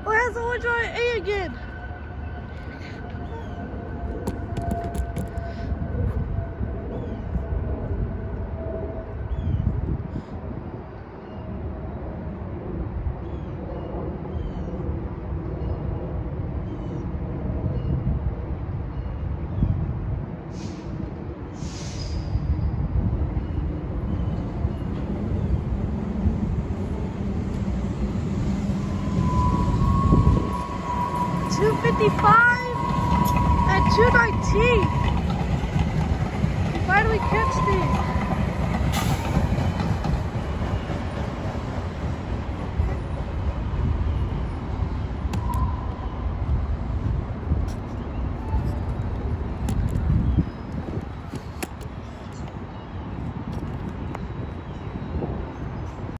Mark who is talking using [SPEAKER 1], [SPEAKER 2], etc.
[SPEAKER 1] Where's the one trying A again? $2.55 and $2.19. Why do we catch these?